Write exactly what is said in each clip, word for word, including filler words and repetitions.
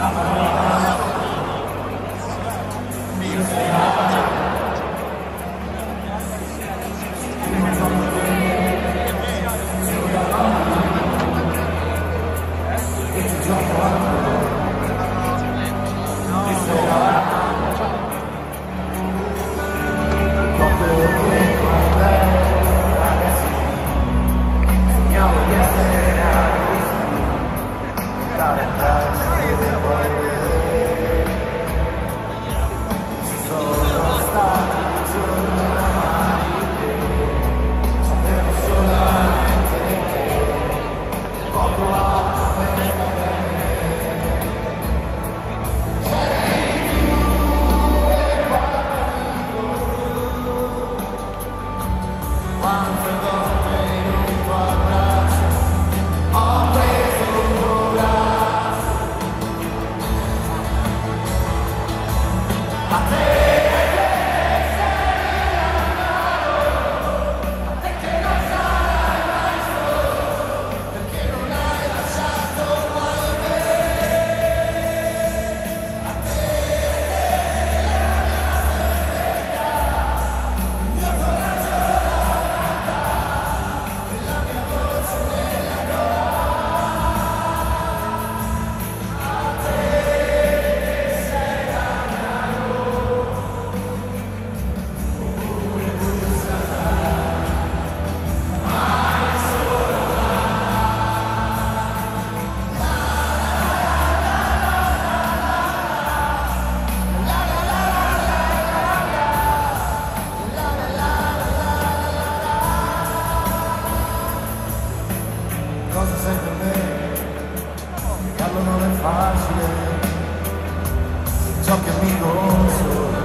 Cosa sei per me? Parlo non è facile, ciò che mi consola,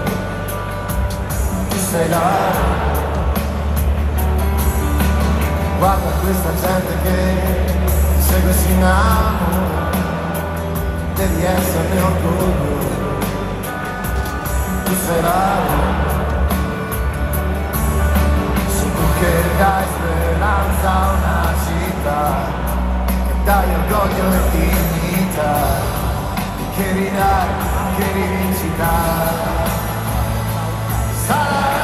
tu sei là. Guarda questa gente che segue si innamora, devi esserne orgoglioso, tu sei là. Sono tu che dai speranza a una città, dai orgoglio e dignità, che ridai, che rivincita. Sarai